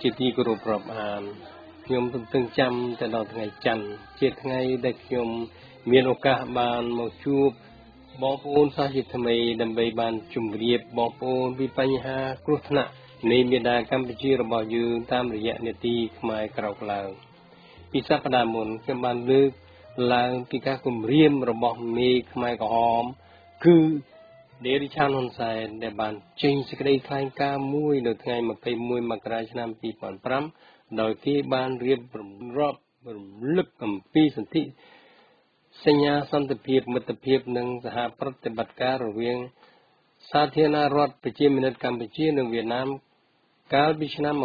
ជាទីគោរពរាប់អានខ្ញុំទន្ទឹងចាំទៅដល់ថ្ងៃច័ន្ទជាថ្ងៃដែលខ្ញុំមានឱកាសបានមកជួបបងប្អូនសាជាថ្មីដើម្បីបានជម្រាបបងប្អូនពីបញ្ហាគ្រោះថ្នាក់នៃមេដាកម្ពុជារបស់យើងតាមរយៈនីតិខ្មែរក្រោកឡើងពីសប្តាហ៍មុនខ្ញុំបានលើកឡើងពីការគម្រាមរបស់មេខ្មែរក្រហមគឺដេរីឆានហ៊ុនសែនដែលបានចេញសេចក្តីថ្លែងការណ៍មួយនៅថ្ងៃ21មករាឆ្នាំ2005ដោយគេបានរៀបរាប់រំលឹកអំពីសន្ធិសញ្ញាសន្តិភាពមិត្តភាពនិងសហប្រតិបត្តិការរវាងសាធារណរដ្ឋប្រជាមានិតកម្ពុជានិងវៀតណាមកាលពីឆ្នាំ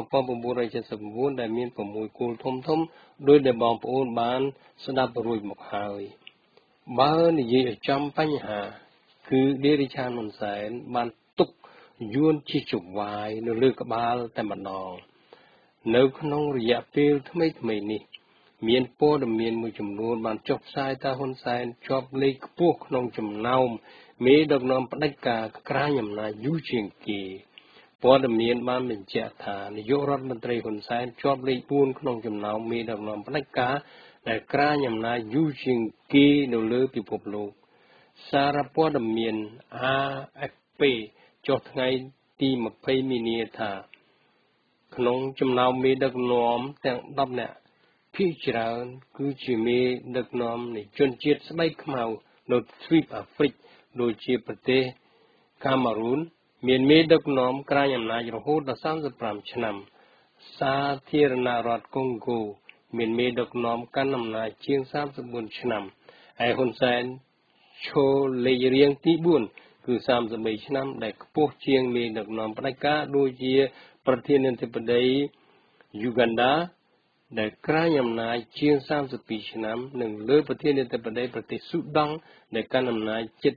1979ដែលមាន6គោលធំដោយដែលបងប្អូនបានស្ដាប់រួចមកហើយបើនិយាយឲ្យចំបញ្ហាគឺដេរីឆានហ៊ុនសែនបានទុកយួនជាចវាយនៅលើក្បាលតែម្ដងនៅក្នុងរយៈពេលថ្មីនេះមានព័ត៌មានមួយចំនួនបានចុះផ្សាយថាហ៊ុនសែនជាប់លេខខ្ពស់ក្នុងចំណោមមេដឹកនាំផ្ដាច់ការក្រាញអំណាចយូរជាងគេព័ត៌មានបានបញ្ជាក់ថានាយករដ្ឋមន្ត្រីហ៊ុនសែនជាប់លេខ4ក្នុងចំណោមមេដឹកនាំផ្ដាច់ការដែលក្រាញអំណាចយូរជាងគេនៅលើពិភពលោកសារព័ត៌មាន AFP ចុះថ្ងៃទី20មីនាថាក្នុងចំណោមមេដឹកនាំទាំង10នាក់ភាគច្រើនគឺជាមេដឹកនាំនៃជនជាតិស្បែកខ្មៅនៅទ្វីបអាហ្វ្រិកដូចជាប្រទេសកាមេរូនមានមេដឹកនាំក្រាញអំណាចរហូតដល់35ឆ្នាំសាធារណរដ្ឋកុងហ្គោមានមេដឹកនាំកាន់អំណាចជាង34ឆ្នាំហើយហ៊ុនសែនឈរលេខរៀងទី4គឺ33ឆ្នាំដែលខ្ពស់ជាងមេដឹកនាំផ្ដាច់ការដូចជាប្រធានាធិបតីយូហ្គាន់ដាដែលក្រាញអំណាចជាង32ឆ្នាំនិងលើប្រធានាធិបតីប្រទេសស៊ូដង់ដែលកាន់អំណាចជិត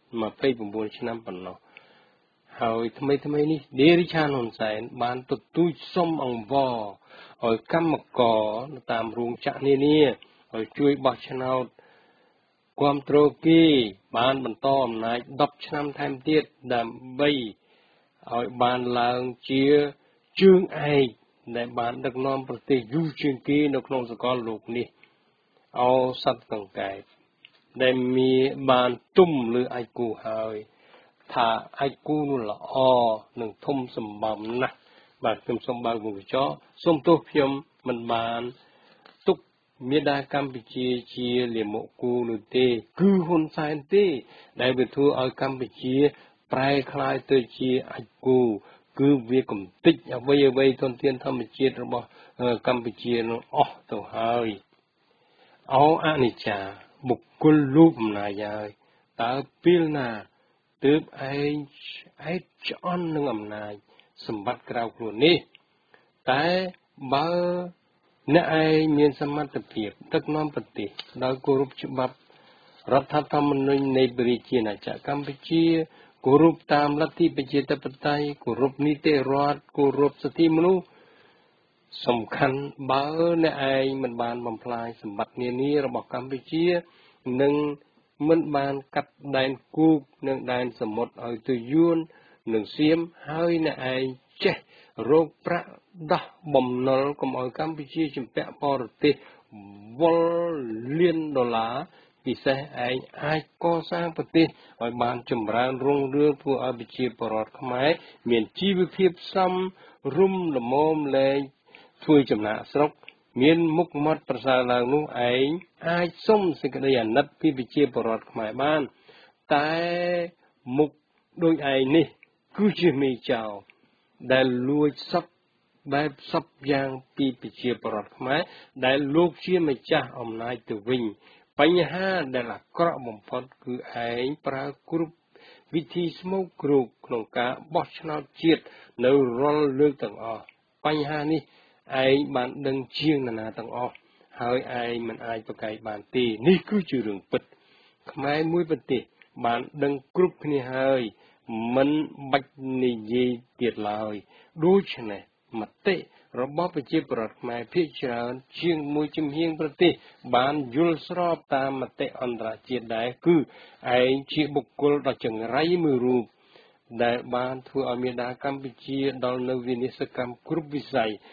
29ឆ្នាំប៉ុណ្ណោះហើយថ្មីនេះដេរីឆានហ៊ុនសែនបានទទូចសុំអង្វរឲ្យកម្មករតាមរោងចក្រនានាឲ្យជួយបោះឆ្នោតគាំទ្រគេបានបន្តអំណាច10ឆ្នាំថែមទៀតដើម្បីឲ្យបានឡើងជាជើងឯកដែលបានដឹកនាំប្រទេសយូរជាងគេនៅក្នុងសកលលោកនេះអោសត្វកង្កែបដែលមានបានទុំលើឯកគូហើយថាឯកគូនោះល្អនិងធំសម្បំណាស់បាទខ្ញុំសូមបើកមុខវិជ្ជាសូមទោសខ្ញុំមិនបានទុកមេដាកម្ពុជាជាលាមកគូនោះទេគឺហ៊ុនសែនទេដែលវាធ្វើឲ្យកម្ពុជាប្រែคล้ายទៅជាឯកគូគឺវាកំតិចអ្វីធនធានធម្មជាតិរបស់កម្ពុជានឹងអស់ទៅហើយអោអនិច្ចាបុគ្គលលូបអំណាចហើយតើពេលណាទើបឯងឆ្អន់នឹងអំណាចសម្បត្តិក្រៅខ្លួននេះតែបើអ្នកឯងមានសមត្ថភាពដឹកនាំប្រទេសដោយគោរពច្បាប់រដ្ឋធម្មនុញ្ញនៃប្រជាជាតិណាចក្រកម្ពុជាគោរពតាមលទ្ធិប្រជាធិបតេយ្យគោរពនីតិរដ្ឋគោរពសិទ្ធិមនុស្សសំខាន់បើអ្នកឯងមិនបានបំផ្លាញសម្បត្តិនានារបស់កម្ពុជានិងមិនបានកាត់ដែនគូកនិងដែនសមុទ្រឲ្យទៅយួននិងសៀមហើយអ្នកឯងចេះរកប្រាក់ដោះបំណុលកុំឲ្យកម្ពុជាជំពាក់បរទេសវល់លានដុល្លារពិសេសឯងអាចកសាងប្រទេសឲ្យបានចម្រើនរុងរឿងធ្វើឲ្យប្រជាពលរដ្ឋខ្មែរមានជីវភាពសមរម្យល្មមលែងធ្វើចំណាកស្រុកមានមុខមាត់ប្រសើរឡើងនោះឯងអាចសុំសេចក្តីអាណិតពីប្រជាពលរដ្ឋខ្មែរបានតែមុខដូចឯងនេះគឺជាមេចៅដែលលួចសពបែបសពយ៉ាងពីប្រជាពលរដ្ឋខ្មែរដែលលោកជាម្ចាស់អំណាចទៅវិញបញ្ហាដែលអាក្រក់បំផុតគឺឯងប្រើគ្រប់វិធីស្មោកគ្រោកក្នុងការបោះឆ្នោតជាតិនៅរាល់លើកទាំងអស់បញ្ហានេះឯងបានដឹងជាងនរណាទាំងអស់ហើយឯងមិនអាចប្រកែកបានទេនេះគឺជារឿងពិតខ្មែរមួយប្រទេសបានដឹងគ្រប់គ្នាហើយមិនបាច់និយាយទៀតឡើយដូច្នេះមតិរបស់ប្រជាពលរដ្ឋខ្មែរភាគច្រើនជាងមួយជំហានប្រទេសបានយល់ស្របតាមមតិអន្តរជាតិដែរគឺឯងជាបុគ្គលដ៏ចង្រៃមួយរូបដែលបានធ្វើឲ្យមេដាកម្ពុជាដល់នៅវិនិស្សកម្មគ្រប់វិស័យ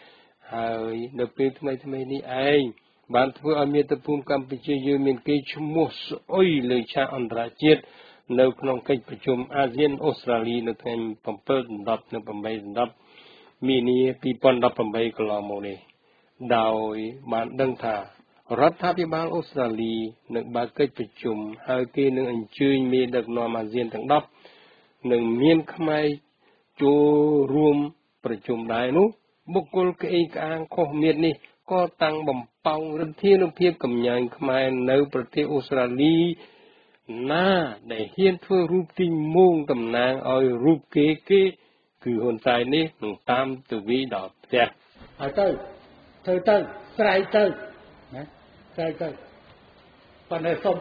ហើយនៅពេលថ្មីនេះឯងបានធ្វើឲ្យមាតុភូមិកម្ពុជាយើងមានគេឈ្មោះស្អុយលើឆាកអន្តរជាតិនៅក្នុងកិច្ចប្រជុំអាស៊ានអូស្ត្រាលីនៅថ្ងៃ7 10 និង 8 10 មីនា 2018 កន្លងមកនេះដោយបានដឹងថារដ្ឋាភិបាលអូស្ត្រាលីនឹងបើកកិច្ចប្រជុំហើយគេនឹងអញ្ជើញមេដឹកនាំអាស៊ានទាំង10និងមានខ្មែរចូលរួមប្រជុំដែរនោះបុគ្គលក្អេងក្អាងខុសមាត់នេះក៏តាំងបំផង់រិទ្ធានុភាពកំញើញខ្មែរនៅប្រទេសអូស្ត្រាលីណាដែលហ៊ានធ្វើរូបទីងមងតំណាងឲ្យរូបគេគឺហ៊ុនសែននេះនឹងតាមទៅវីដល់ផ្ទះហើយទៅធ្វើទៅស្រែកទៅណាស្រែកទៅប៉ុន្តែសុំ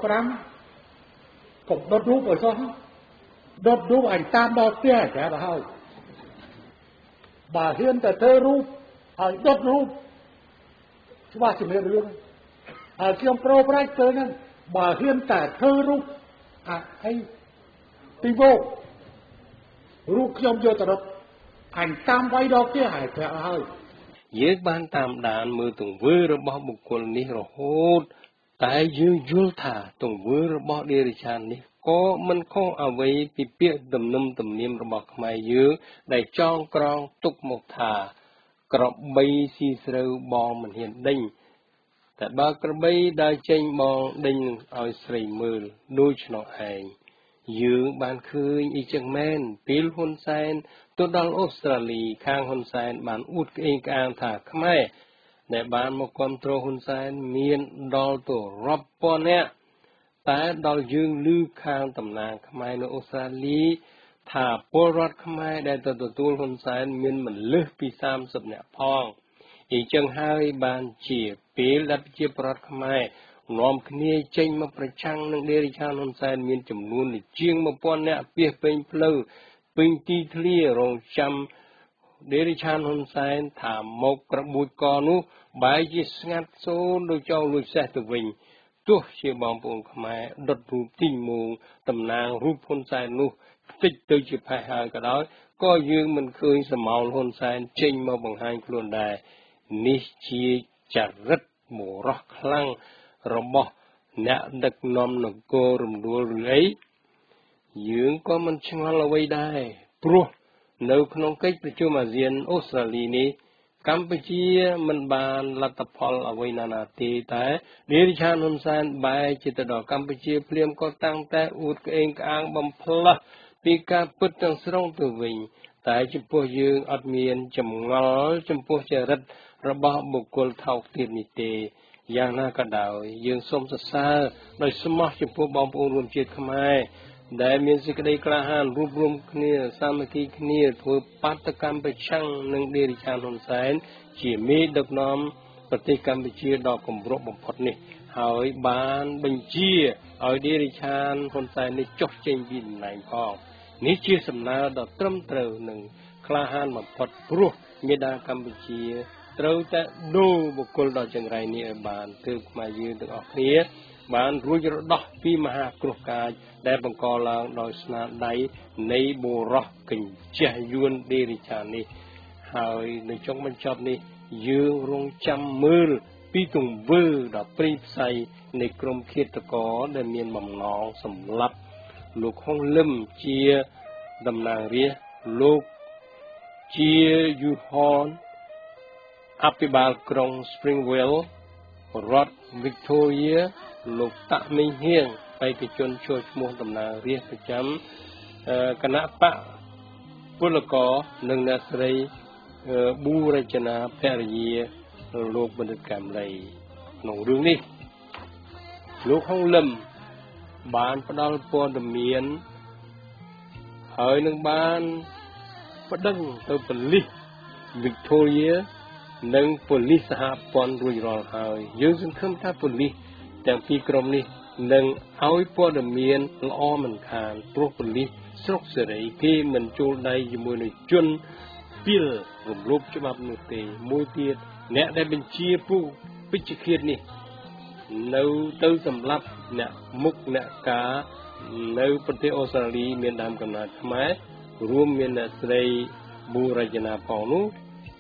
5កុំដុតរូបឲ្យសោះដុតរូបអញតាមដល់ផ្ទះចាទៅហើយបើហ៊ានតែធ្វើរូបហើយដុតរូបច្បាស់ជំរាបរឿងហើយខ្ញុំប្រូប្រាច់ទៅហ្នឹងបើហ៊ានតែធ្វើរូបអីពីវោរូបខ្ញុំយកទៅដុតអញតាមវាយដល់ផ្ទះហើយប្រាប់ហើយយើងបានតាមដានមើលទង្វើរបស់បុគ្គលនេះរហូតតែយើងយល់ថាទង្វើរបស់ដេរិឆាននេះក៏មិនខុសអ្វីពីពាក្យទំនុំទំនៀមរបស់ខ្មែរយើងដែលចងក្រងទុកមកថាក្របីស៊ីស្រូវបងមិនហ៊ានដេញតែបើក្របីដើរចេញបងដេញឲ្យស្រីមើលដូច្នោះឯងយើងបានឃើញអីចឹងមែនពេលហ៊ុនសែនទៅដល់អូស្ត្រាលីខាងហ៊ុនសែនបានអួតក្អេងក្អាងថាខ្មែរដែលបានមកគ្រប់គ្រងហ៊ុនសែនមានដល់ទៅរាប់ពាន់នាក់តែដល់យើងឮខាងតំណាងខ្មែរនៅអូស្ត្រាលីថាពលរដ្ឋខ្មែរដែលទៅទទួលហ៊ុនសែនមានមិនលើសពី30នាក់ផងអញ្ចឹងហើយបានជាពេលដែលប្រជាពលរដ្ឋខ្មែរនាំគ្នាចេញមកប្រឆាំងនឹងដេរិឆានហ៊ុនសែនមានចំនួនជាង 1000 នាក់ពាសពេញផ្លូវពេញទីធ្លារងចាំដេរិឆានហ៊ុនសែនថាមកក្របួចកនោះបែរជាស្ងាត់សូនដូចចោលលួចសេះទៅវិញទោះជាបងប្អូនខ្មែរដុតរូបទីងមងតំណាងរូបហ៊ុនសែននោះតិចទៅជាផេះហើយក៏ដោយក៏យើងមិនឃើញសមោលហ៊ុនសែនចេញមកបង្ហាញខ្លួនដែរនេះជាចរិតមរោះខ្លាំងរបស់អ្នកដឹកនាំនគររំដួលឬអីយើងក៏មិនឆ្ងល់អ្វីដែរព្រោះនៅក្នុងកិច្ចប្រជុំអាស៊ានអូស្ត្រាលីនេះកម្ពុជាមិនបានលទ្ធផលអ្វីណាទេតែដេរិឆានហ៊ុនសែនបែរជាទៅដល់កម្ពុជាភ្លាមក៏តាំងតែអួតក្អេងក្អាងបំផ្លាស់ពីការពិតទាំងស្រុងទៅវិញតែចំពោះយើងអត់មានចម្ងល់ចំពោះចរិតរបស់បុគ្គលថោកទាបនេះទេយ៉ាងណាក៏ដោយយើងសូមសរសើរដោយស្មោះចំពោះបងប្អូនរួមជាតិខ្មែរដែលមានសេចក្តីក្លាហានរួបរวมគ្នាសាមគ្គីគ្នាធ្វើបាតកម្មប្រឆាំងនឹងដេរិឆានហ៊ុនសែនជាមេដឹកនាំប្រទេសកម្ពុជាដ៏គម្រប់បំផុតនេះហើយបានបញ្ជាឲ្យដេរិឆានហ៊ុនសែននេះចុះចេញពីតំណែងផងនេះជាសំណើដ៏ត្រឹមត្រូវនិងក្លាហានបំផុតព្រោះមេដាកម្ពុជាត្រូវតែដូរបុគ្គលដ៏ចង្រៃនេះឲ្យបានទើបខ្មែរយើងទាំងអស់គ្នាបានរួចរដោះពីមហាគ្រោះកាចដែលបង្កឡើងដោយស្នាដៃនៃបុរសកញ្ចេះយួនដេរិឆាននេះហើយនៅចុងបញ្ចប់នេះយើងរងចាំមើលពីទង្វើដ៏ព្រៃផ្សៃនៃក្រុមឃាតករដែលមានបំណងសម្លាប់លោកហុងលឹមជាតំណាងរាស្ត្រលោកជាយូហនអភិបាលក្រុង Springvale រដ្ឋ Victoria លោកតាក់មីងហៀងបេក្ខជនចូលឈ្មោះតំណាងរាស្ត្រប្រចាំគណៈបកពលករនិងអ្នកស្រីប៊ូរចនាភរិយាលោកបណ្ឌិតកំលីក្នុងរឿងនេះលោកហុងលឹមបានផ្ដល់ព័ត៌មានហើយនឹងបានប្តឹងទៅប៉ូលីស Victoria និងប៉ូលីសសហព័ន្ធរួចរាល់ហើយយើងសង្ឃឹមថាប៉ូលីសទាំងពីរក្រុមនេះនឹងឲ្យព័ត៌មានល្អមិនខានព្រោះប៉ូលីសស្រុកសេរីគេមិនចូលដៃជាមួយនឹងជនពីលរំលោភច្បាប់នោះទេមួយទៀតអ្នកដែលបញ្ជាពួកពេជ្ឈឃាតនេះនៅទៅសម្លាប់អ្នកមុខអ្នកការនៅប្រទេសអូស្ត្រាលីមានដើមកំណើតខ្មែររួមមានអ្នកស្រីប៊ូរចនាផងនោះ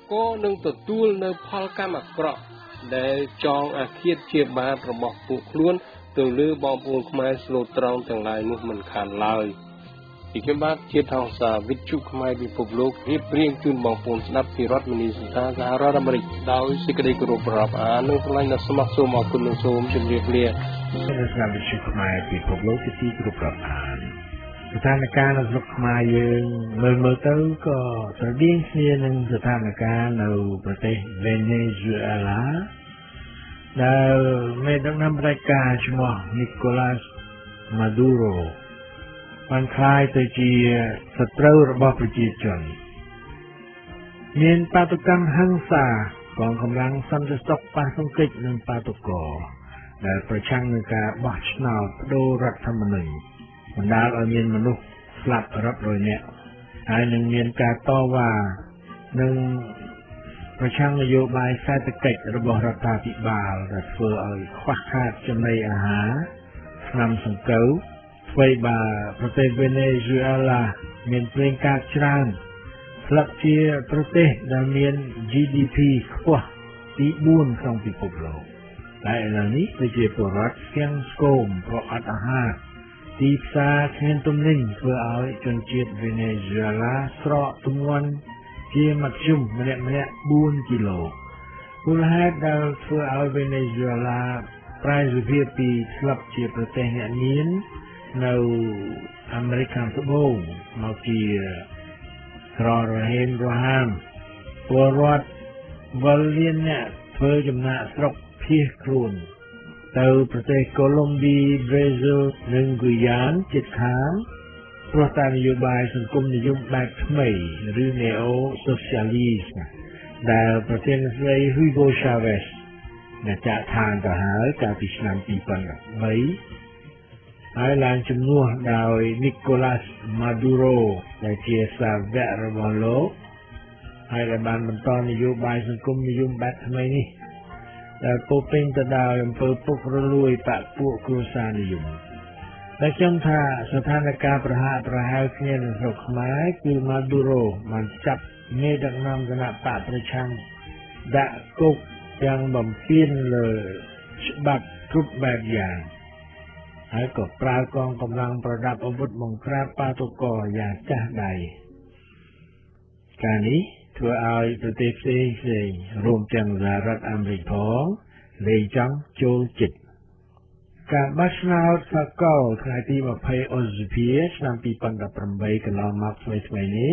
ក៏នឹងទទួលនៅផលកម្មអាក្រក់ដែលចងអាឃាតជាបាបរបស់ពួកខ្លួនទៅលើបងប្អូនខ្មែរស្លូតត្រង់ទាំងឡាយនោះមិនខានឡើយពីខ្ញុំបាទជាថងសាវិទ្យុខ្មែរពិភពលោករៀបរៀងជូនបងប្អូនស្ដាប់ពីរដ្ឋមីនីសូតាសហរដ្ឋអាមេរិកដោយសេចក្តីគោរពរាប់អាននិងថ្លែងដល់ស្មោះសូមអរគុណនិងសូមជម្រាបលាស្ដាប់វិទ្យុខ្មែរពិភពលោកជាទីគោរពរាប់អានស្ថានភាពនៅស្រុកខ្មែរយើងមើលទៅក៏ស្រដៀងគ្នានឹងស្ថានភាពនៅប្រទេសវេណេស៊ុយអេឡាដែលមេដឹកនាំផ្ដាច់ការឈ្មោះនីកូឡាសម៉ាឌូរ៉ូបានក្លាយទៅជាសត្រូវរបស់ប្រជាជនមានបាតុកម្មហិង្សាកងកម្លាំងសន្តិសុខប៉ះទង្គិចនឹងបាតុករដែលប្រឆាំងនឹងការបោះឆ្នោតបដូររដ្ឋធម្មនុញ្ញបណ្ដាលឲ្យមានមនុស្សស្លាប់រាប់រយនាក់ហើយនឹងមានការតវ៉ានឹងប្រឆាំងនយោបាយសេដ្ឋកិច្ចរបស់រដ្ឋាភិបាលដែលធ្វើឲ្យខ្វះខាតចំណីអាហារថ្នាំសង្កូវអ្វីបើប្រទេសវេណេស៊ុយអេឡាមានប្រេងកាតច្រើនស្លាប់ជាប្រទេសដែលមាន GDP ខ្ពស់ទី4ក្នុងពិភពលោកតែឥឡូវនេះគឺជាពលរដ្ឋស្គាំងស្គមព្រោះអត់អាហារទីផ្សារគ្មានទំនិញធ្វើឲ្យជនជាតិវេណេស៊ុយអេឡាស្រកទម្ងន់ជាមធ្យមម្នាក់4គីឡូមូលហេតុដែលធ្វើឲ្យវេណេស៊ុយអេឡាប្រែសភាពពីស្លាប់ជាប្រទេសអ្នកមាននៅអាមេរិកខាងត្បូងមកជាក្ររហេនរហាមពលរដ្ឋវល់លៀនអ្នកធ្វើចំណាក់ស្រុកភៀសខ្លួនទៅប្រទេសកូឡុំប៊ីប្រេស៊ីលនិងហ្គូយ៉ានជិតខាងព្រោះតែនយោបាយសង្គមនិយមបែបថ្មីឬ Neo-Socialist ដែលប្រធានាធិបតី Hugo Chavez បានចាក់ឋានទៅហើយកាលពីឆ្នាំ2013ហើយឡើងជំនួសដោយ Nicolas Maduro ដែលជាសាវករបស់លោកហើយដែលបានបន្តនយោបាយសង្គមនិយមបែបថ្មីនេះដែលពោពេញទៅដោយអំពើពុករលួយបកពួកគ្រួសារនិយមតែខ្ញុំថាស្ថានភាពប្រហាក់ប្រហែលគ្នានៅស្រុកខ្មែរគឺ Maduro បានចាប់មេដឹកនាំគណៈបកប្រឆាំងដាក់គុកយ៉ាងបំពានលើច្បាប់គ្រប់បែបយ៉ាងហើយក៏ប្រើកងកម្លាំងប្រដាប់អាវុធបង្ក្រាបបាតុករយ៉ាងចាស់ដៃការនេះធ្វើឲ្យប្រទេសផ្សេងរួមទាំងសហរដ្ឋអាមេរិកផងលែងចង់ចូលចិត្តការបោះឆ្នោតសកលថ្ងៃទី20ឧសភាឆ្នាំ2018កន្លងមកថ្មីនេះ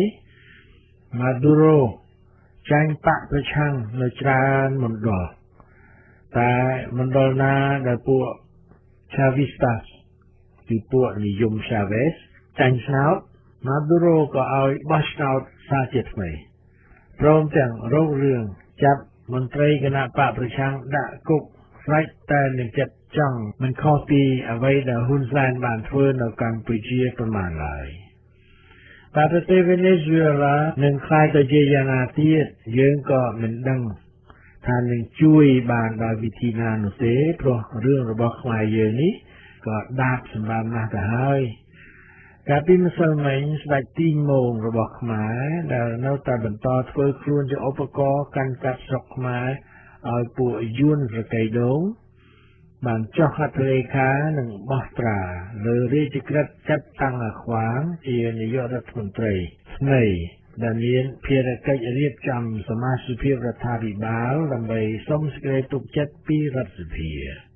Maduro ចាញ់បកប្រឆាំងនៅច្រើនមណ្ឌលតែមណ្ឌលណាដែលពួក Chavistas គឺពួកនិយម Chavez ចាញ់ឆ្នោត Maduro ក៏ឲ្យបោះឆ្នោតសាជាថ្មីព្រមទាំងរករឿងចាប់មន្ត្រីគណៈបកប្រឆាំងដាក់គុកស្រេចតែនឹងចិត្តចង់មិនខុសពីអ្វីដែលហ៊ុនសែនបានធ្វើនៅកម្ពុជាប្រមាណឡើយតែប្រទេសវេណេស៊ុយអេឡានឹងខ្លាយទៅជាយ៉ាងណាទៀតយើងក៏មិនដឹងថានឹងជួយបានដោយវិធីណានោះទេព្រោះរឿងរបស់ខ្មែរយើងនេះក៏ដាបសម្រាប់ណាស់ទៅហើយកាលពីម្សិលមិញស្ដេចទីងម៉ូងរបស់ខ្មែរដែលនៅតែបន្តធ្វើខ្លួនជាឧបករណ៍កាន់កាប់ស្រុកខ្មែរឲ្យពួកយួនប្រកៃដូងបានចុះហត្ថលេខានិងបោះត្រាលើរាជក្រឹត្យចាត់តាំងអាខ្វាងជានាយករដ្ឋមន្ត្រីថ្មីដែលមានភារកិច្ចរៀបចំសមាជិករដ្ឋាភិបាលដើម្បីសុំសេចក្តីទុកចិត្តពីរដ្ឋសភា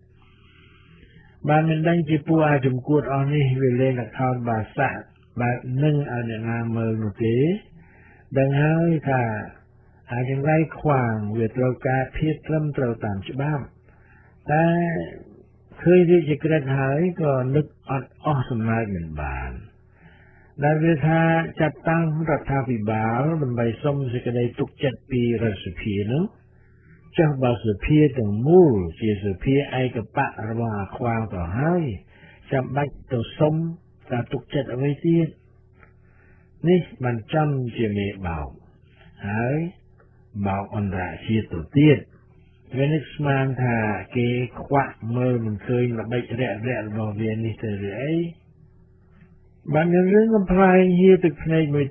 បានមិនដឹងជាពួកអាជំគួតអស់នេះវាលេងល្ខោនបាសាក់បែបនឹងឲ្យអ្នកណាមើលនោះទេដឹងហើយថាអាចង្រៃខ្វាងវាត្រូវការភាពត្រឹមត្រូវតាមច្បាប់តែឃើញរាជក្រឹត្យហើយក៏នឹកអត់អស់សំណើចមិនបានដែលវាថាចាត់តាំងរដ្ឋាភិបាលដើម្បីសុំសេចក្តីទុកចិត្តពីរដ្ឋសភានោះចុះបើសភាទាំងមូលជាសភាឯកបៈរបស់អាខ្វាងទៅហើយចាំបាច់ទៅសុំការទុកចិត្តអ្វីទៀតនេះបានចំជាមេបោកហើយបោកអន្តរជាតិទៅទៀតវានឹកស្មានថាគេខ្វាក់មើលមិនឃើញល្បិចរាក់របស់វានេះទៅឬអីបានរឿងកំ pl ាយហៀទឹកភ្នែកមួយទៀត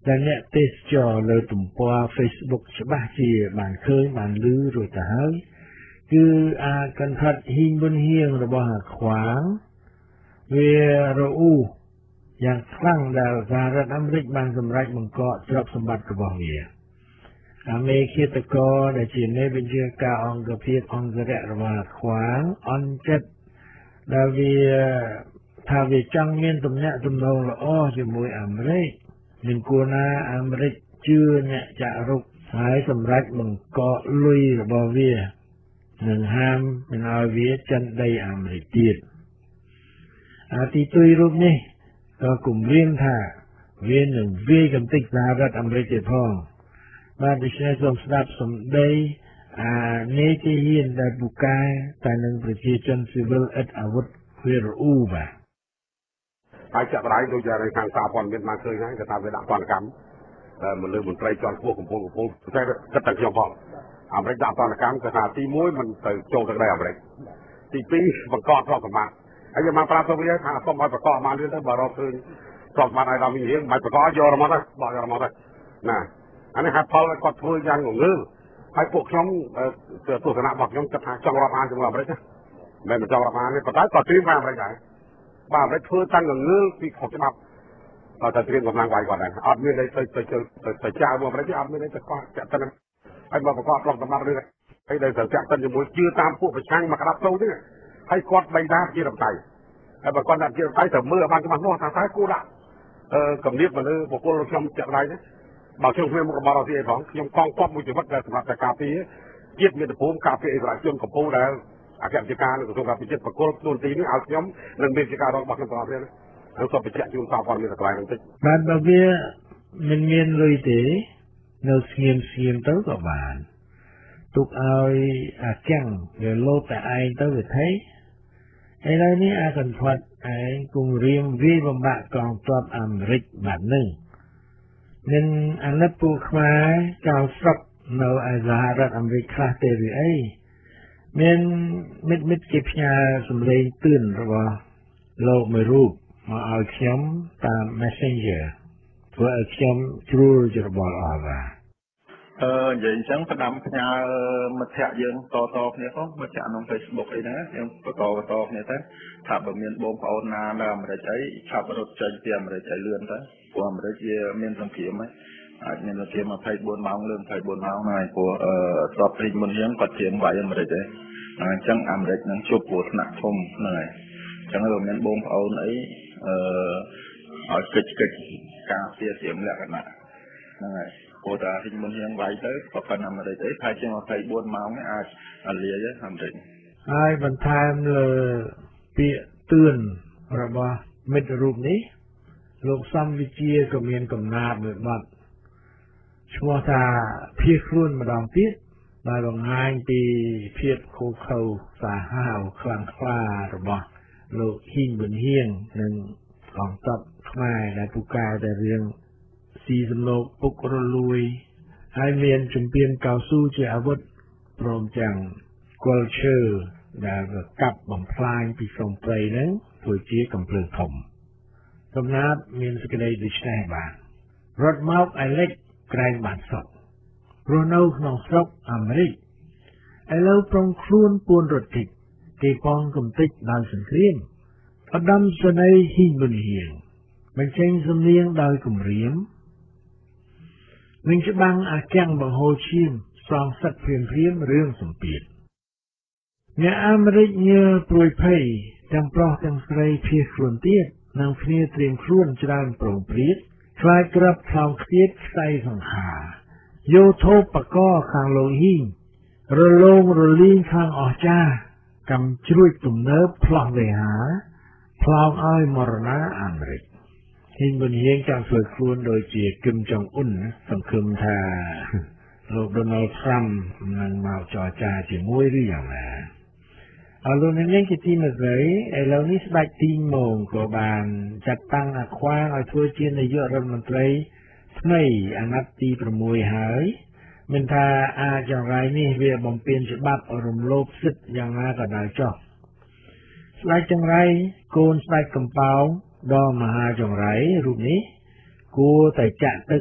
ដែលអ្នកទេសចរលើទំព័រ Facebook ច្បាស់ជាបានឃើញបានឮរួចទៅហើយគឺអាកន្ធិតហ៊ីងប៊ុនហៀងរបស់អាខ្វាងវារអ៊ូយ៉ាងខ្លាំងដែលសហរដ្ឋអាមេរិកបានសម្រេចបង្កកទ្រព្យសម្បត្តិរបស់វាអាមេឃាតករដែលជាមេបញ្ជាការអង្គភាពអង្គរៈរបស់អាខ្វាងអន់ចិត្តដែលវាថាវាចង់មានទំនាក់ទំនងល្អជាមួយអាមេរិកនឹងគួរណាអាមេរិកជឿអ្នកចាក់រុកហើយសម្រេចបង្កកលុយរបស់វានឹងហាមមិនឲ្យវាចិនដីអាមេរិកទៀតអាទីទុយរូបនេះក៏គំរាមថាវានឹងវាយកំទេចសហរដ្ឋអាមេរិកទៀតផងបាទដូច្នេះសូមស្ដាប់សម្ដីនេតិហ៊ានដែលពូកែតែនឹងប្រជាជនស៊ីវិលឥតអាវុធវារអ៊ូបាទហើយចាក់ដៃដូចយ៉ាងខាងសារព័ត៌មានបានឃើញហើយគេថាវាដាក់ទណ្ឌកម្មមកលើមន្ត្រីជាន់ខ្ពស់កំពុងតែគិតតែខ្ញុំផងអាមេរិកដាក់ទណ្ឌកម្មគេថាទី1មិនទៅចូលទឹកដីអាមេរិកទី2បង្កកទ្រព្យសម្បត្តិហើយយើងមកប្រាប់ទៅវាថាសូមឲ្យបង្កកមកលឿនទៅបើរកឃើញទ្រព្យសម្បត្តិឲ្យដល់វិញរៀងមិនបង្កកយករមកទៅបោះយករមកទៅណាអានេះហេតុផលគាត់ធ្វើយ៉ាងងងើហើយពួកខ្ញុំទស្សនៈរបស់ខ្ញុំគិតថាចង់រាប់អានជាមួយអាមេរិកណាមិនចង់រាប់អានទេប៉ុន្តែក៏ត្រៀមខាងអាមេរិកដែរបាទអាមេរិកធ្វើតាំងងងើពីខុសច្បាប់តែត្រៀមកម្លាំងវាយគាត់ដែរអត់មានអីទៅចៅមកអាមេរិកទេអត់មានអីទៅកោះចាក់ទៅហើយមកប្រកបទ្រព្យសម្បត្តិរឿងហើយដែលទៅចាក់ទៅជាមួយជឿតាមពួកប្រឆាំងមកក្តាប់ទៅទេហើយគាត់បីដាជារំដៃហើយបើគាត់ដាក់ជារំដៃទៅមើលបានច្បាស់លាស់ថាតើគួរដាក់កម្រិតមកលើបុគ្គលខ្ញុំចាក់ដៃទេបើខ្ញុំគ្មានមុខរបរអីទេផងខ្ញុំកងទ័ពមួយជីវិតដែលសម្រាប់តែការពារជាតិមាតុភូមិការពារអិសរាជជនកម្ពុជាដែលអគ្គនាយកនៃក្រសួងការពារជាតិបកគលខ្លួនទីនេះឲ្យខ្ញុំនឹងមានជាការរបស់ខ្ញុំទាំងអស់គ្នាហើយសូមបញ្ជាក់ជូនសារព័ត៌មានកន្លែងហ្នឹងតិចបាទបើវាមិនមានលុយទេនៅស្ងៀមទៅក៏បានទុកឲ្យអាកាំងវាលោតតែឯងទៅវាថៃឥឡូវនេះអាកន្ធត់ឯងគង់រៀមវាយបំបាក់កងទ័ពអាមេរិកបាទនឹងនឹងអាណិតពួកខ្មែរចៅស្រុកនៅឯសហរដ្ឋអាមេរិកខ្លះទេឬអីមានមិត្តគេផ្ញើសម្លេងទឿនរបស់លោកមួយរូបមកឲ្យខ្ញុំតាម Messenger ធ្វើឲ្យខ្ញុំជ្រួលច្របល់អស់បាទនិយាយអញ្ចឹងផ្ដាំផ្ញើមិត្តភ័ក្តិយើងតគ្នាផងមិត្តភ័ក្តិក្នុង Facebook អីហ្នឹងយើងបន្តគ្នាទៅថាបើមានបងប្អូនណានៅអាមេរិកអីឆាប់រត់ចេញពីអាមេរិកឲ្យលឿនទៅព្រោះអាមេរិកវាមានសង្គ្រាមហើយអាចមានសង្គ្រាម24ម៉ោងលើ24ម៉ោងហើយព្រោះស្របព្រីមុនយើងគាត់ជាវាយអាមេរិកទេអញ្ចឹងអាមេរិកនឹងជួបគ្រោះថ្នាក់ធំហ្នឹងហើយអញ្ចឹងបើមានបងប្អូនអីឲ្យកិច្ចការពារត្រៀមលក្ខណៈហ្នឹងហើយព្រោះតែព្រីមុនយើងវាយទៅក៏ប៉ុន្តែអាមេរិកអីថាជា24ម៉ោងអាចលាយអាមេរិកហើយបន្ថែមលើពាក្យទឿនរបស់មិត្តរូបនេះលោកសំវិជាក៏មានកំណាព្យមួយបទឈ្មោះថាភៀសខ្លួនម្ដងទៀតដែលបង្ហាញពីភាពខូខើសាហាវខ្លាំងក្លារបស់លោកហ៊ីងប៊ុនហៀងនិងកងទ័ពខ្មែរដែលពូកែតែរឿងស៊ីសំណូកពុករលួយហើយមានជំពានកៅស៊ូជាអាវុធព្រមទាំងគល់ឈើដែលកាប់បំផ្លាញពីព្រំព្រៃហ្នឹងធ្វើជាកំភ្លើងធំកំណាព្យមានសេចក្តីដូចនេះបាទរត់មកឯលិចក្រែងបានសុខរស់នៅក្នុងស្រុកអាមេរិកឥឡូវប្រុងខ្លួនពួនរត់គេចគេប៉ងកំទេចដោយសង្គ្រាមឧត្តមសេនីយ៍ហ៊ីងប៊ុនហៀងបញ្ចេញសំនៀងដោយគំរាមនឹងច្បាំងអាកាំងបង្ហូរឈាមសងសឹកព្រាមរឿងសម្ពាធអ្នកអាមេរិកញើសព្រួយភ័យទាំងប្រុសទាំងស្រីភៀសខ្លួនទៀតនិងគ្នាត្រៀមខ្លួនច្រើនប្រងព្រាតខ្លាចក្របខ្លោងខ្ទៀតខ្សែសង្ខារយោធោបកខាងលោកហ៊ីងរលោងរលីងខាងអស្ចារ្យកំជ្រួចទំនើបផ្លោះវេហាផ្លោងឲ្យមរណាអាមេរិកហ៊ីងប៊ុនហៀងចង់ធ្វើខ្លួនដូចជាគឹមចុងអ៊ុនសង្ឃឹមថាលោក Donald Trump នឹងមកចរចាជាមួយឬយ៉ាងណាអរលោកនាងជាទីមេត្រីឥឡូវនេះស្ដេចទីម៉ូងក៏បានចាត់តាំងអាខ្វាងឲ្យធ្វើជានាយករដ្ឋមន្ត្រីថ្មីអាណត្តិទី6ហើយមិនថាអាចយ៉ាងไรនេះវាបំពានច្បាប់រំលោភសិទ្ធិយ៉ាងណាក៏ដោយចុះស្ដេចចង្រៃកូនស្ដេចកំពោងដ៏មហាចង្រៃរូបនេះគួរតែចាក់ទឹក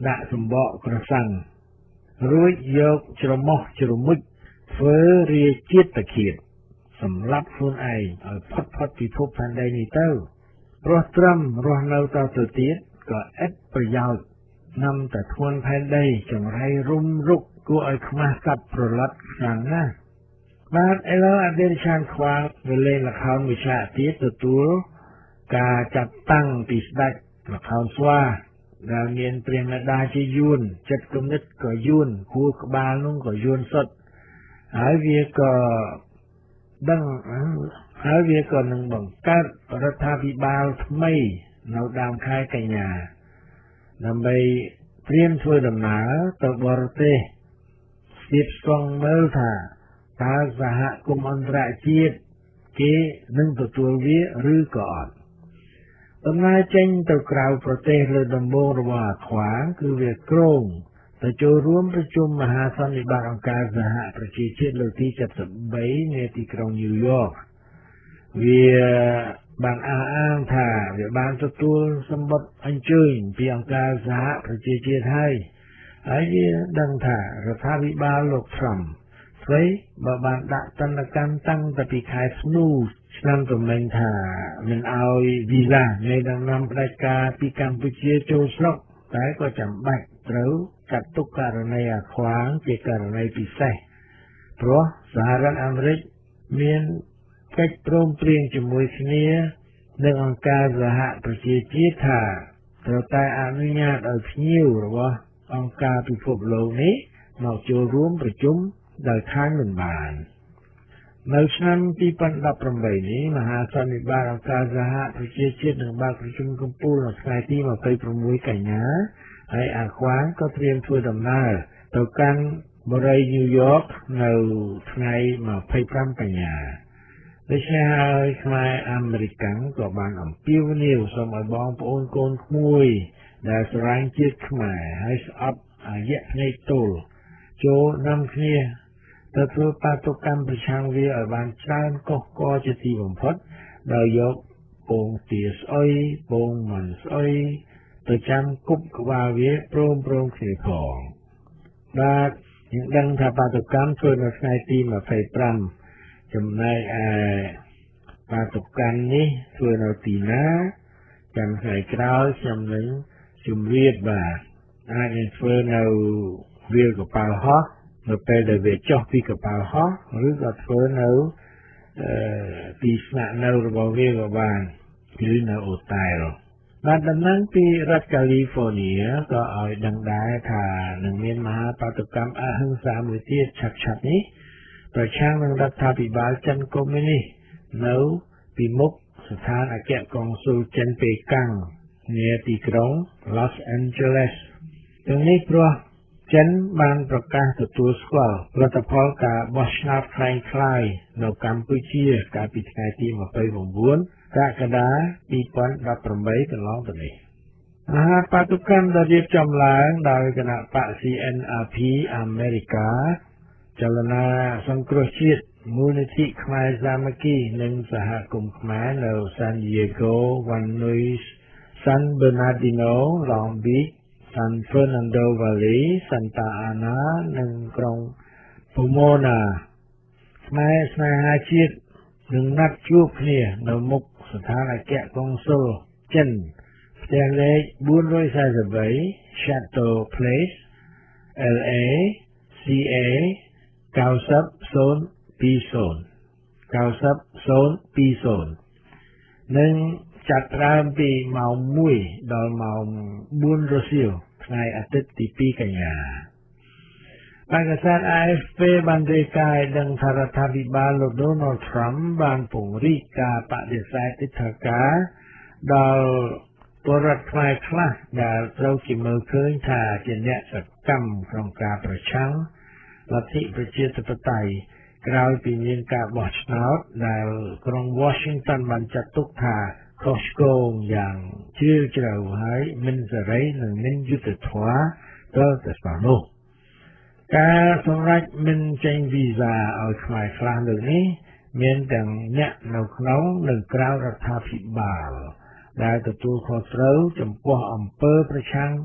ដាក់សម្បកក្រសាំងរួចយកច្រមុះជ្រមុជធ្វើរាជាតិតឃាតសម្រាប់ខ្លួនឯងឲ្យផុតពីភពផែនដីនេះទៅព្រោះត្រឹមរស់នៅតទៅទៀតក៏ឥតប្រយោជន៍នាំតែធ្ងន់ផែនដីចង្រៃរុំរុកគួរឲ្យខ្មាស់កាត់ប្រឡាត់ខ្លាំងណាស់បាទឥឡូវអតីតឆានខ្វាងវាលេងល្ខោនមួយឆាកទៀតទទួលការចាត់តាំងពីស្ដេចល្ខោនស្វាដែលមានព្រះមេដាជាយួនចិត្តគំនិតក៏យួនគួរក្បាលនោះក៏យួនសុទ្ធហើយវាក៏នឹងបង្កើតរដ្ឋាភិបាលថ្មីនៅដើមខែកញ្ញាដើម្បីត្រៀមធ្វើដំណើរទៅបរទេសស្ទាបស្ទង់មើលថាតើសហគមន៍អន្តរជាតិគេនឹងទទួលវាឬក៏អត់ដំណើរចេញទៅក្រៅប្រទេសលើដំបូងរបស់អាខ្វាងគឺវាគ្រោងទៅចូលរួមប្រជុំមហាសន្និបាតអង្គការសហប្រជាជាតិលើកទី73នៅទីក្រុងញូវយ៉កវាបានអះអាងថាវាបានទទួលសម្បត្តិអញ្ជើញពីអង្គការសហប្រជាជាតិហើយវាដឹងថារដ្ឋាភិបាលលោកត្រាំស្រីបើបានដាក់ទណ្ឌកម្មតាំងពីខែធ្នូឆ្នាំទំនិញថាមិនឲ្យវីសានៃដំណាំផ្ដាច់ការពីកម្ពុជាចូលស្រុកតែក៏ចាំបាច់ត្រូវចាត់ទុកករណីអាខ្វាងជាករណីពិសេសព្រោះសហរដ្ឋអាមេរិកមានកិច្ចព្រមព្រៀងជាមួយគ្នានឹងអង្គការសហប្រជាជាតិថាត្រូវតែអនុញ្ញាតឲ្យភ្ញៀវរបស់អង្គការពិភពលោកនេះមកចូលរួមប្រជុំដោយខាងមិនបាននៅឆ្នាំ2018នេះមហាសន្និបាតអង្គការសហប្រជាជាតិនឹងបើកប្រជុំកំពូលនៅថ្ងៃទី26កញ្ញាហើយអាខ្វាងក៏ត្រៀមធ្វើដំណើរទៅកាន់បរិយាញូវយ៉កនៅថ្ងៃ25កញ្ញាដូច្នេះហើយខ្មែរអាមេរិកក៏បានអំពាវនាវសូមឲ្យបងប្អូនកូនក្មួយដែលស្រឡាញ់ជាតិខ្មែរហើយស្អប់អាយៈភ្នែកទល់ចូលនាំគ្នាទៅធ្វើបាតុកម្មប្រឆាំងវាឲ្យបានច្រើនកុះករជាទីបំផុតដោយយកពងទាស្អុយពងមាន់ស្អុយទៅចាំគប់ក្បាលវាព្រមគ្នាផងបាទយើងដឹងថាបាតុកម្មធ្វើនៅថ្ងៃទី25ចំណែកឯបាតុកម្មនេះធ្វើនៅទីណាចាំថ្ងៃក្រោយខ្ញុំនឹងជម្រាបបាទអាចនឹងធ្វើនៅវាលកប៉ាល់ហោះនៅពេលដែលវាចុះពីកប៉ាល់ហោះឬក៏ធ្វើនៅទីស្នាក់នៅរបស់វាក៏បានគឺនៅអូតែលបាទដំណឹងពីរដ្ឋកាលីហ្វ័រញ៉ាក៏ឲ្យដឹងដែរថានឹងមានមហាបាតុកម្មអហិង្សាមួយទៀតឆាប់នេះប្រឆាំងនឹងរដ្ឋាភិបាលចិនកុម្មុយនីសនៅពីមុខស្ថានអគ្គកុងស៊ុលចិនប៉េកាំងនាទីក្រុង Los Angeles ទាំងនេះព្រោះចិនបានប្រកាសទទួលស្គាល់លទ្ធផលការបោះឆ្នោតคล้ายៗនៅកម្ពុជាកាលពីថ្ងៃទី29កក្កដា2018កន្លងទៅនេះមហាបាតុកម្មដែលរៀបចំឡើងដោយគណៈបក CNRP អាមេរិកាចលនាសង្គ្រោះជាតិមូលនិធិខ្មែរសាមគ្គីនិងសហគមន៍ខ្មែរនៅ San Diego, Van Nuys, San Bernardino, Long Beach, San Fernando Valley, Santa Ana និងក្រុង Pomona ខ្មែរស្នេហាជាតិនឹងណាត់ជួបគ្នានៅមុខស្ថានអគ្គកុងស៊ុលចិនផ្ទះលេខ443 Chateau Place LA CA 9020នឹងចាត់ដើមពីម៉ោង1ដល់ម៉ោង4រសៀលថ្ងៃអាទិត្យទី2កញ្ញាបានកាសែត AFP បានរាយការណ៍ដឹងថារដ្ឋាភិបាលលោក Donald Trump បានពង្រីកការបដិសេធទិដ្ឋាការដល់ពលរដ្ឋខ្មែរខ្លះដែលត្រូវគេមើលឃើញថាជាអ្នកសកម្មក្នុងការប្រឆាំងលទ្ធិប្រជាធិបតេយ្យក្រោយពីមានការបោះឆ្នោតដែលក្រុង Washington បានចាត់ទុកថាខុសឆ្គងយ៉ាងជ្រាលជ្រៅហើយមិនសេរីនិងមិនយុត្តិធម៌ដល់តែប៉ុណ្ណោះការសម្រេចមិនចេញវីសាឲ្យខ្មែរខ្លះលើកនេះមានទាំងអ្នកនៅក្នុងនិងក្រៅរដ្ឋាភិបាលដែលទទួលខុសត្រូវចំពោះអំពើប្រឆាំង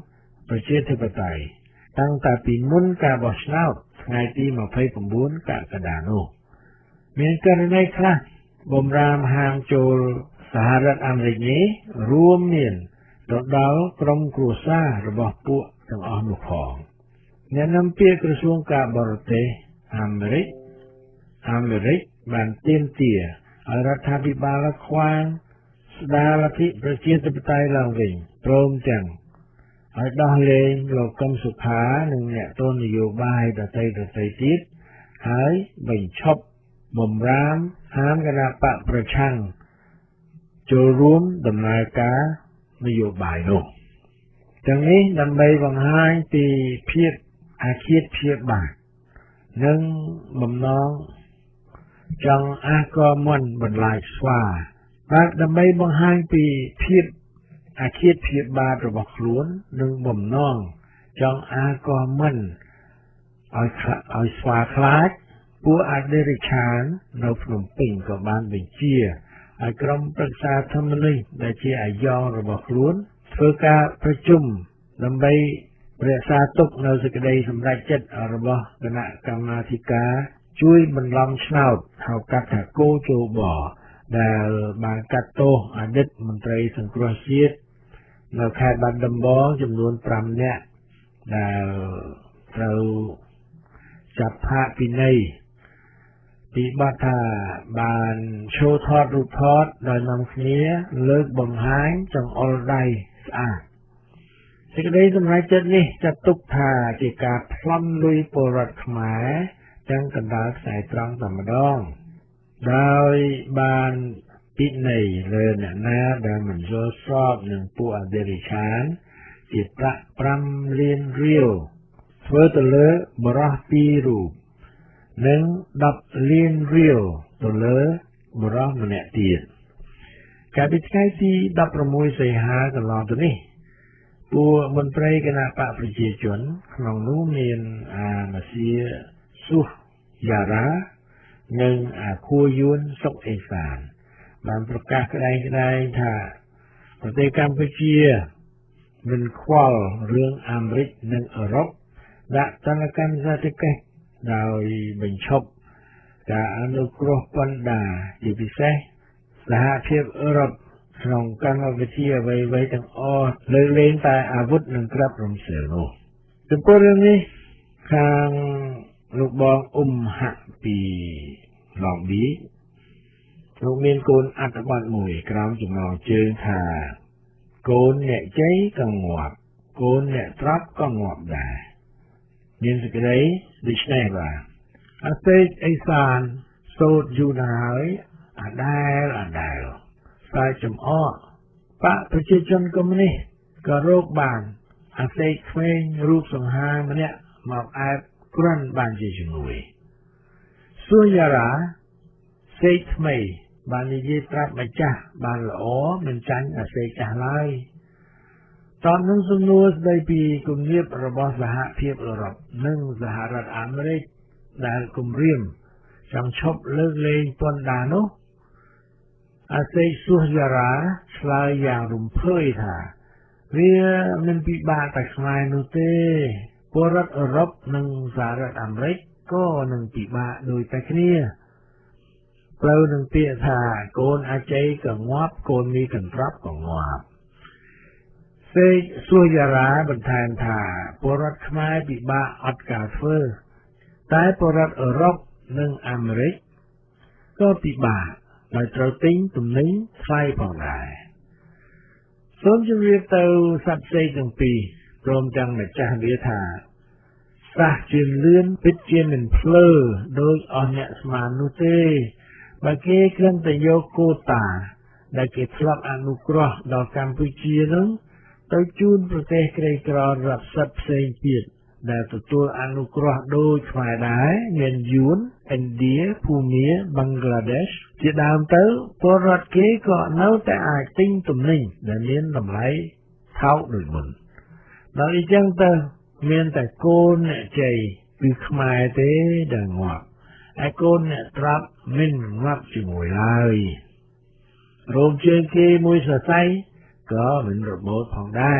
ប្រជាធិបតេយ្យតាំងតែពីមុនការបោះឆ្នោតថ្ងៃទី29កក្កដានោះមានករណីខ្លះបំរាមហាមចូលសហរដ្ឋអាមេរិកនេះរួមមានទៅដល់ក្រុមគ្រួសាររបស់ពួកទាំងអស់នោះផងអ្នកនាំពាក្យក្រសួងការបរទេសអាមេរិកបានទាមទារឲ្យរដ្ឋាភិបាលខ្វែងស្ដារលទ្ធិប្រជាធិបតេយ្យឡើងវិញព្រមទាំងឲ្យដោះលែងលោកកឹមសុខានិងអ្នកទស្សនយោបាយដទៃទៀតហើយបញ្ឈប់បំរាមហាមគណបកប្រឆាំងចូលរួមដំណើរការនយោបាយនោះទាំងនេះដើម្បីបង្ហាញពីភាពអាឃាតព្យាបាទនិងបំណងចង់អះកមន់បន្លាចស្វាបាទដើម្បីបង្ហាញពីភាពអាឃាតព្យាបាទរបស់ខ្លួននិងបំណងចង់អះកមន់ឲ្យស្វាខ្លាចពួកអធិរាជឆាននៅភ្នំពេញក៏បានបញ្ជាឲ្យក្រុមប្រឹក្សាធម្មនុញ្ញដែលជាអាយ៉ងរបស់ខ្លួនធ្វើការប្រជុំដើម្បីរក្សាទុកនៅសេចក្តីសម្រេចចិត្តរបស់គណៈកម្មាធិការជួយបន្លំឆ្នោតហៅកាត់ថាគោជបដែលបានកាត់ទោសអតីតមន្ត្រីសង្គ្រោះជាតិនៅខេត្តបាត់ដំបងចំនួន5នាក់ដែលត្រូវចាប់ផាកពិន័យពីបទថាបានឈោថតរូបថតដោយនាំគ្នាលើកបំហាញចង្អុលដៃស្អាតសេចក្តីសម្រេចចិត្តនេះចាត់ទុកថាជាការប្លន់លុយពលរដ្ឋខ្មែរទាំងកណ្ដាលខ្សែត្រង់តែម្ដងដោយបានពិន័យលើអ្នកណាដែលមិនយល់ស្របនឹងពួកអធិរាជឆានជាប្រាក់5លានរៀលធ្វើទៅលើបរិះ2រូបនិង10លានរៀលទៅលើបរិះម្នាក់ទៀតកាលពីថ្ងៃទី16សីហាកន្លងទៅនេះពួកមន្ត្រីគណៈបកប្រជាជនក្នុងនោះមានអាម៉ាស៊ីស៊ូយ៉ារ៉ានិងអាខួយួនសុកអេសានបានប្រកាសក្តែងថាប្រទេសកម្ពុជាមិនខ្វល់រឿងអាមេរិកនិងអឺរ៉ុបដាក់ទណ្ឌកម្មសេដ្ឋកិច្ចដោយបញ្ឈប់ការអនុគ្រោះពន្ធដារជាពិសេសសហភាពអឺរ៉ុបក្នុងកម្មវិធីអ្វីៗទាំងអស់លើកលែងតែអាវុធនិងក្របរំសេលនោះចំពោះរឿងនេះខាងលោកបងហាក់ពីឡងប៊ីលោកមានកូនអត្ថបទមួយក្រោមចំណងជើងថាកូនអ្នកជ័យក៏ងាប់កូនអ្នកត្រប់ក៏ងាប់ដែរមានសេចក្តីដូចនេះបាទអសេកអេសានសូត្រយូរណាស់ហើយអដែលស្ដាយចំអកបកប្រជាជនកុម្មុយនីសក៏រកបានអសេកក្មេងរូបសង្ហាម្នាក់មកអែបគ្រាន់បានជាជំនួយស៊ូយ៉ារ៉ាសេកថ្មីបាននិយាយប្រាប់ម្ចាស់បានល្អមិនចាញ់អសេកចាស់ឡើយតបនឹងសំណួរស្ដីពីគំនាបរបស់សហភាពអឺរ៉ុបនិងសហរដ្ឋអាមេរិកដែលគំរាមចង់ឈប់លើកលែងពន្ធដារនោះអសេកស៊ូយ៉ារ៉ាឆ្លើយយ៉ាងរំភើយថាវាមិនពិបាកតែខ្មែរនោះទេពលរដ្ឋអឺរ៉ុបនិងសហរដ្ឋអាមេរិកក៏នឹងពិបាកដូចតែគ្នាផ្លូវនឹងពាក្យថាកូនអាជ័យក៏ងាប់កូនមីកន្ត្រប់ក៏ងាប់សេកស៊ូយ៉ារ៉ាបន្ថែមថាពលរដ្ឋខ្មែរពិបាកអត់ការធ្វើតែពលរដ្ឋអឺរ៉ុបនិងអាមេរិកក៏ពិបាកដោយត្រូវទិញទំនិញថ្លៃផងដែរសូមជម្រាបទៅសត្វផ្សេងទាំងពីរព្រមទាំងម្ចាស់វាថាសះជាលឿនពិតជាមិនភ្លើដោយអស់អ្នកស្មាននោះទេបើគេគ្រាន់តែយកកូតាដែលគេធ្លាប់អនុគ្រោះដល់កម្ពុជានោះទៅជូនប្រទេសក្រីក្ររាប់សិបផ្សេងទៀតដែលទទួលអនុគ្រោះដូចខ្មែរដែរមានយួនឥណ្ឌាភូមាបង់ក្លាដេសជាដើមទៅពលរដ្ឋគេក៏នៅតែអាចទិញទំនិញដែលមានតម្លៃថោកដូចមុនដល់អញ្ចឹងទៅមានតែកូនអ្នកជ័យគឺខ្មែរទេដែលងាប់ឯកូនអ្នកត្រាប់មិនងាប់ជាមួយឡើយរោមជើងគេមួយសរសៃក៏មិនរបូតផងដែរ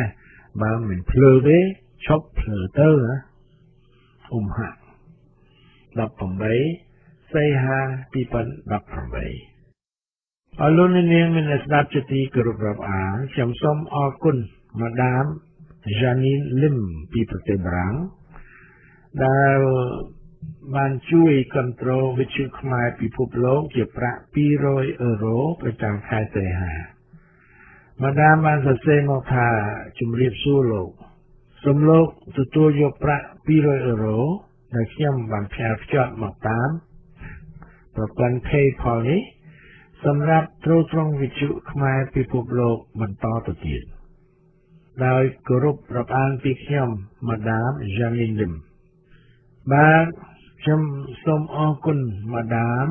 បើមិនភ្លើទេឈប់ភ្លើទៅណាហា18សីហា2018អរលោកនាងមានស្ដាប់ជាទីគោរពរាប់អានខ្ញុំសូមអរគុណម៉ាដាម Janine Lim ពីប្រទេសបារាំងដែលបានជួយគ្រប់គ្រងវិទ្យុខ្មែរពិភពលោកជាប្រាក់€200ប្រចាំខែសីហាម៉ាដាមបានសរសេរមកថាជំរាបសួរលោកសូមលោកទទួលយកប្រាក់€200ដែលខ្ញុំបានផ្ញើភ្ជាប់មកតាមប្រព័ន្ធ PayPal នេះសម្រាប់ទ្រទ្រង់វិទ្យុខ្មែរពិភពលោកបន្តទៅទៀតដោយគោរពរាប់អានពីខ្ញុំម៉ាដាម Janine Lim បាទខ្ញុំសូមអរគុណម៉ាដាម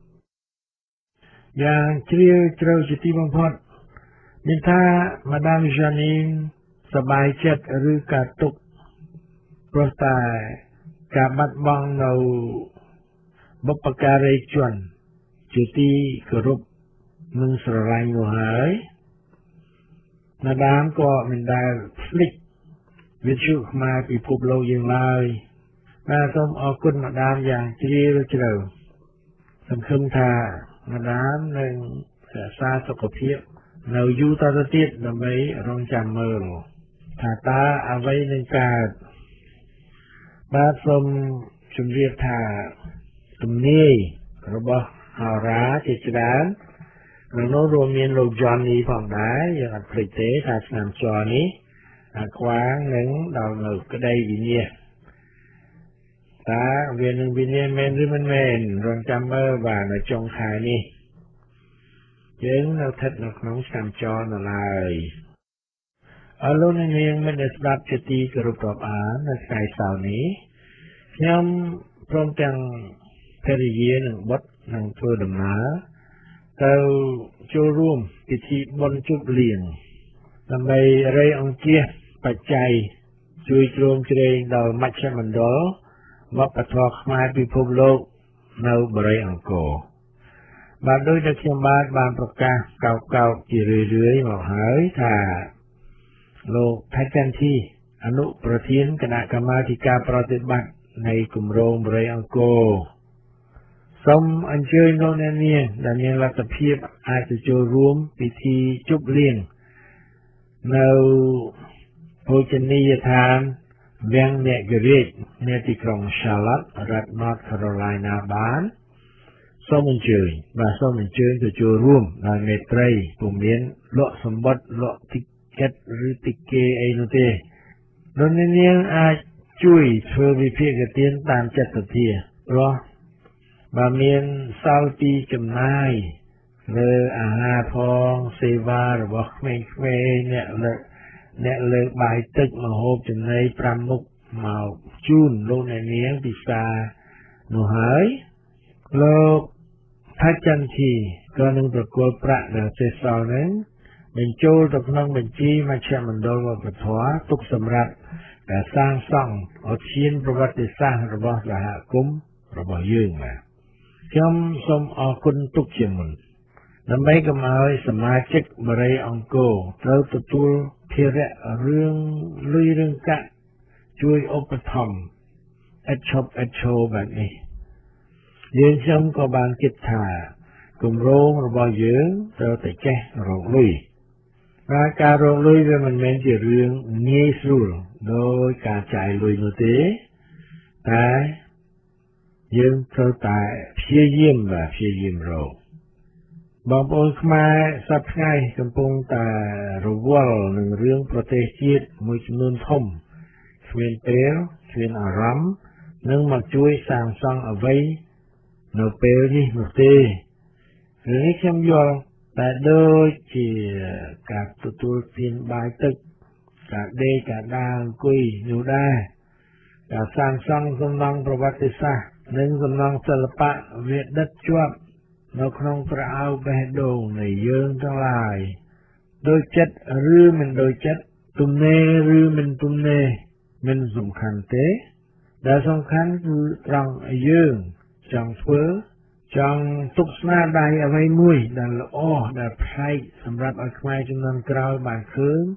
យ៉ាងជ្រាលជ្រៅជាទីបំផុតមានថាម៉ាដាម Janine សប្បាយចិត្តឬការទុក្ខព្រោះតែការបាត់បង់នៅបុព្វការីជនជាទីគោរពនិងស្រឡាញ់នោះហើយម៉ាដាមក៏មិនដែលភ្លេចវិទ្យុខ្មែរពិភពលោកយើងឡើយបាទសូមអរគុណម៉ាដាមយ៉ាងជ្រាលជ្រៅសង្ឃឹមថាម៉ាដាមនឹងរក្សាសុខភាពនៅយូរតទៅទៀតដើម្បីរងចាំមើលថាតើអ្វីនឹងកើតបាទសូមជម្រាបថាទំនាយរបស់ហោរាជាច្រើននៅនោះរួមមានលោក Johnny ផងដែរយើងអត់ភ្លេចទេថាឆ្នាំចរនេះខ្វាងនឹងដល់នៅក្តីវិនិច្ឆ័យតើវានឹងវិនិច្ឆ័យមែនឬមិនមែនរងចាំមើលបាទនៅចុងខែនេះយើងនៅស្ថិតនៅក្នុងឆ្នាំចរនៅឡើយអរលោកនាងមានស្ដាប់ជាទីគោរពរាប់អាននៅថ្ងៃសៅរ៍នេះខ្ញុំព្រមទាំងភរិយានិងបុត្រនឹងធ្វើដំណើរទៅចូលរួមពិធីបុណ្យជប់លៀងដើម្បីរៃអង្គាសបច្ច័យជួយជ្រោមជ្រែងដល់មជ្ឈមណ្ឌលវប្បធម៌ខ្មែរពិភពលោកនៅបរិយាអង្គរបាទដោយដែលខ្ញុំបានប្រកាសកោតជារឿយៗមកហើយថាលោកថៃចន្ទធីអនុប្រធានគណៈកម្មាធិការប្រតិបត្តិនៃគម្រោងបរិយាអង្គរសូមអញ្ជើញលោកអ្នកនាងដែលមានលទ្ធភាពអាចទៅចូលរួមពិធីជប់លៀងនៅភោជនីយដ្ឋានវាំងអ្នកគរាជនៅទីក្រុង Charlotte រដ្ឋ North Carolina បានសូមអញ្ជើញទៅចូលរួមដោយមេត្រីពុំមានលក់សម្បត្តិលក់ទីកេតឬទីគេអីនោះទេលោកអ្នកនាងអាចជួយធ្វើវិភាគទានតាមចិត្តសទ្ធាព្រោះបើមានសល់ពីចំណាយលើអាហារផងសេវារបស់ក្មេងៗអ្នកលើកបាយទឹកម្ហូបចំណី5មុខមកជូនលោកអ្នកនាងពិសានោះហើយលោកថៃចន្ទធីក៏នឹងប្រគល់ប្រាក់ដែលសេសសល់នឹងបញ្ចូលទៅក្នុងបញ្ជីមជ្ឈមណ្ឌលវប្បធម៌ទុកសម្រាប់ការសាងសង់ឧទ្យានប្រវត្តិសាស្ត្ររបស់សហគមន៍របស់យើងបាទខ្ញុំសូមអរគុណទុកជាមុនដើម្បីកុំឲ្យសមាជិកបរិយាអង្គរត្រូវទទួលភារៈរឿងកាក់ជួយឧបត្ថម្ភឥតឈប់ឥតឈរបែបនេះយើងខ្ញុំក៏បានគិតថាគម្រោងរបស់យើងត្រូវតែចេះរកលុយហើយការរកលុយវាមិនមែនជារឿងងាយស្រួលដោយការចាយលុយនោះទេតែយើងត្រូវតែព្យាយាមរកបងប្អូនខ្មែរសប្តាហ៍ថ្ងៃកំពុងតែរវល់នឹងរឿងប្រទេសជាតិមួយចំនួនធំគ្មានពេលគ្មានអារម្មណ៍នឹងមកជួយសាងសង់អ្វីនៅពេលនេះនោះទេរឿងនេះខ្ញុំយល់តែដូចជាការទទួលទានបាយទឹកការដេកការដើរអង្គុយនោះដែរការសាងសង់សំណង់ប្រវត្តិសាស្ត្រនិងសំណង់សិល្បៈវាដិតជាប់នៅក្នុងប្រអប់បេះដូងនៃយើងទាំងឡាយដោយចិត្តឬមិនដោយចិត្តទំនេរឬមិនទំនេរមិនសំខាន់ទេដែលសំខាន់គឺត្រង់យើងចង់ធ្វើចង់ទុកស្នាដៃអ្វីមួយដែលល្អដែលប្លែកសម្រាប់ឲ្យខ្មែរជំនាន់ក្រោយបានឃើញ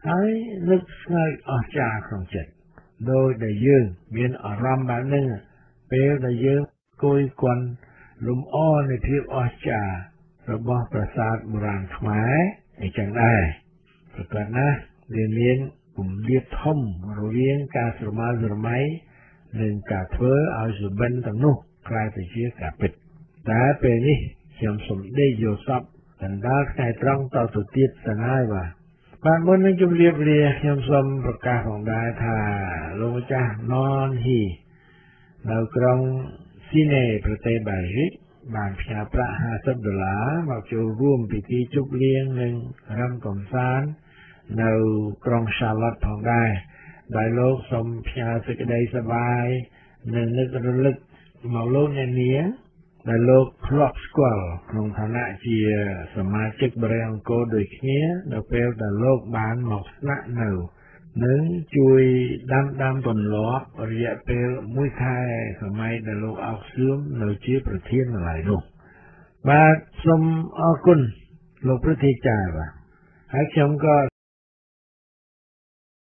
ហើយនឹកស្ងើចអស្ចារ្យក្នុងចិត្តដោយដែលយើងមានអារម្មណ៍បែបហ្នឹងពេលដែលយើងគយគន់លំអនៃភាពអស្ចារ្យរបស់ប្រាសាទបុរាណខ្មែរអញ្ចឹងដែរប្រកបណាស់វាមានគម្លាតធំរវាងការស្រមើស្រមៃនិងការធ្វើឲ្យសុបិនទាំងនោះក្លាយទៅជាការពិតតែពេលនេះខ្ញុំសូមដេកយកសពដណ្ដើរថ្ងៃត្រង់តទៅទៀតទៅហើយបាទមុននឹងជម្រាបលាខ្ញុំសូមប្រកាសផងដែរថាលោកម្ចាស់ណនហ៊ីនៅក្រុងស៊ីណេប្រទេសបារីកបានផ្ញើប្រាក់$50មកចូលរួមពិធីជប់លៀងនិងរំកំសាន្តនៅក្រុង Charlotte ផងដែរដោយលោកសូមផ្ញើសេចក្តីសប្បាយនិងនឹករលឹកមកលោកអ្នកនាងដែលលោកធ្លាប់ស្គាល់ក្នុងឋានៈជាសមាជិកបរិយាអង្គរដូចគ្នានៅពេលដែលលោកបានមកស្នាក់នៅនិងជួយដាំពន្លករយៈពេល1ខែសម័យដែលលោកអោកសឿមនៅជាប្រធានម្ល៉េះនោះបាទសូមអរគុណលោកព្រឹទ្ធាចារ្យបាទហើយខ្ញុំក៏